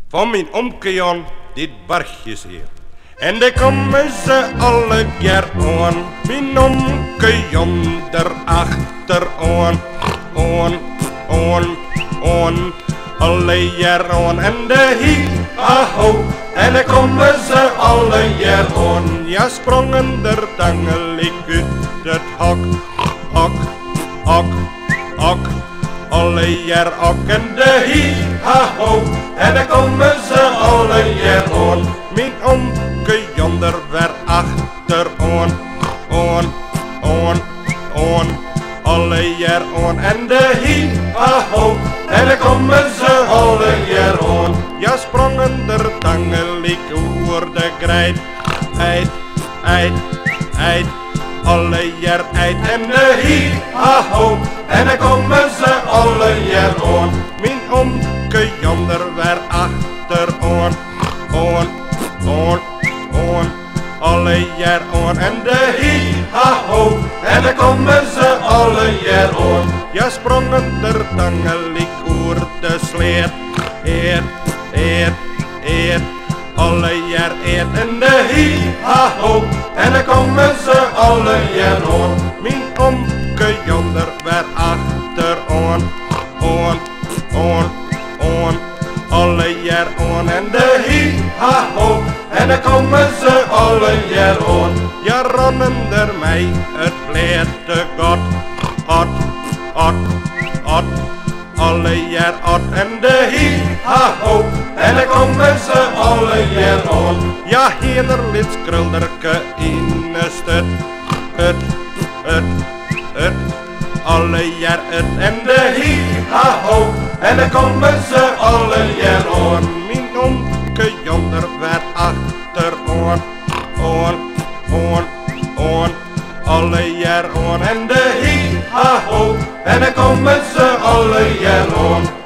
van mijn omke Jan, dit bargjes hier. En daar komen ze alle jaar aan, mijn omke Jan erachter aan, alle jaar aan. En de hi-ha-ho, en daar komen ze alle jaar aan. Ja, sprongen der tangelijk uit het hok, alle jaar ook. En de hi-ha-ho, en daar komen ze alle jaar aan. Mijn omke Jan er weer achter aan, alle jaar aan. En de hi-ha-ho, en daar komen ze alle jaar aan. Ja, sprongen der tangelijk oer de grijt, uit, alle jaar uit. En de hi-ha-ho, en daar komen ze alle jaar aan. Mijn omke Jan er weer achter aan, alle jaar aan. En de hi-ha-ho, en daar komen ze alle jaar aan. Ja, sprongen der tangelijk oer de sleet, alle jaar eet. En de hi-ha-ho, en daar komen ze alle jaar aan. Mijn omke Jan er weer achter aan, alle jaar aan. En de hi-ha-ho, en daar komen ze alle jaar aan. Ja, ronnen er mij het blede God, alle jaar uit. En de hi-ha-ho, en daar komen ze alle jaar aan. Ja, hier ligt krulderke in de stut, alle jaar uit. En de hi-ha-ho, en daar komen ze alle jaar aan. Mijn omke Jan er weer achter aan, alle jaar aan. En de hi-ha-ho, en daar komen ze alle jaar aan.